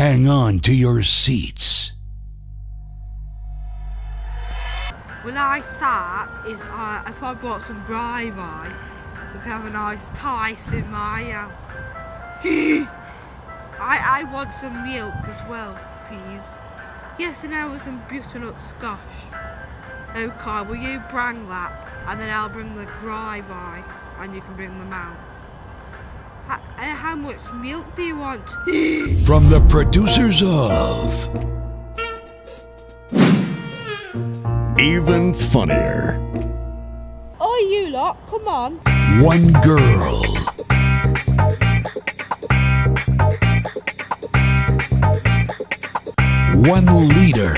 hang on to your seats. When I start, if I brought some gravy, we can have a nice Tice in my I want some milk as well, please. Yes, and I want some butternut squash. Okay, will you bring that? And then I'll bring the gravy, and you can bring them out. How much milk do you want? From the producers of Even Funnier. Oh, you lot, come on. One Girl, One Leader,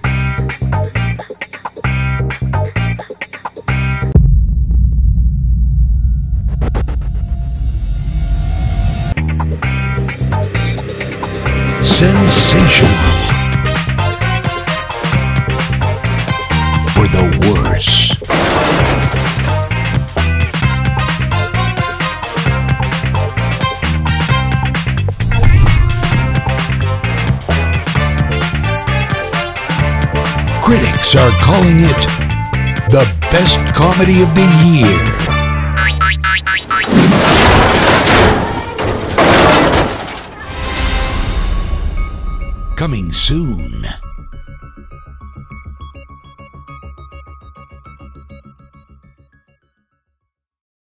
sensational, for the worse. Critics are calling it the best comedy of the year. Coming soon.